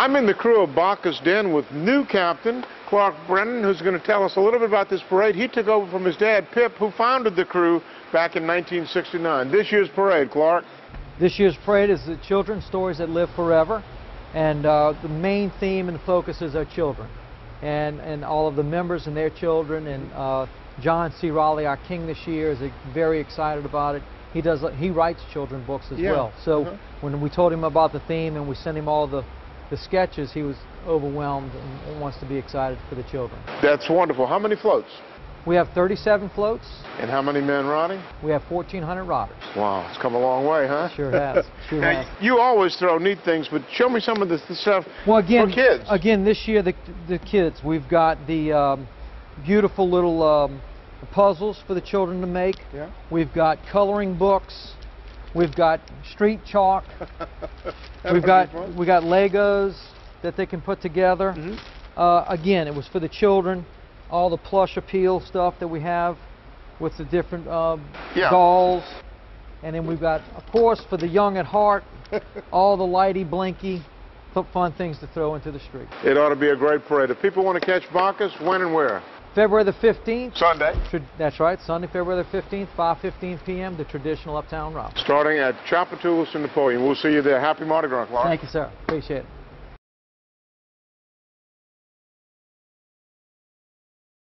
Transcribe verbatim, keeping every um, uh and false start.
I'm in the crew of Bacchus Den with new captain Clark Brennan, who's going to tell us a little bit about this parade. He took over from his dad, Pip, who founded the crew back in nineteen sixty-nine. This year's parade, Clark? This year's parade is the Children's Stories That Live Forever, and uh, the main theme and focus is our children, and, and all of the members and their children, and uh, John C. Raleigh, our king this year, is very excited about it. He does. He writes children's books as yeah. well. So uh-huh. when we told him about the theme and we sent him all the, the sketches, he was overwhelmed and wants to be excited for the children. That's wonderful. How many floats? We have thirty-seven floats. And how many men riding? We have fourteen hundred riders. Wow, it's come a long way, huh? Sure has. Sure now, has. You always throw neat things, but show me some of the, the stuff well, again, for kids. Again, this year, the, the kids, we've got the um, beautiful little um, puzzles for the children to make. Yeah. We've got coloring books. We've got street chalk. we've got we got Legos that they can put together. Mm-hmm. uh, again, it was for the children. All the plush appeal stuff that we have with the different uh, yeah. dolls. And then we've got, of course, for the young at heart, all the lighty, blinky, fun things to throw into the street. It ought to be a great parade. If people want to catch Bacchus, when and where? February the fifteenth. Sunday. That's right, Sunday, February the fifteenth, five fifteen p m, the traditional Uptown Route. Starting at Tchoupitoulas in Napoleon. We'll see you there. Happy Mardi Gras, Clark. Thank you, sir. Appreciate it.